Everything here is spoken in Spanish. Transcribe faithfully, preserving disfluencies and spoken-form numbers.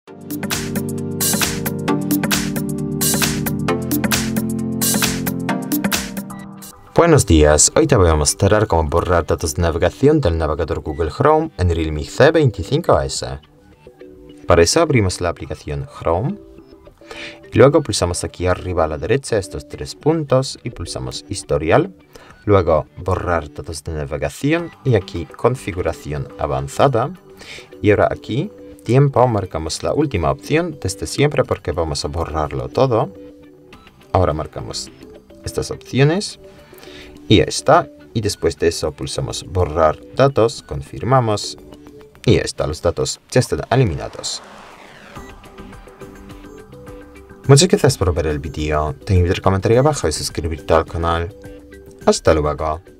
Buenos días, hoy te voy a mostrar cómo borrar datos de navegación del navegador Google Chrome en Realme C veinticinco S. Para eso abrimos la aplicación Chrome y luego pulsamos aquí arriba a la derecha estos tres puntos y pulsamos Historial, luego Borrar datos de navegación y aquí Configuración avanzada y ahora aquí Tiempo marcamos la última opción desde siempre porque vamos a borrarlo todo. Ahora marcamos estas opciones. Y ya está. Y después de eso pulsamos borrar datos, confirmamos. Y ya está, los datos ya están eliminados. Muchas gracias por ver el vídeo. Te invito a comentar abajo y suscribirte al canal. Hasta luego.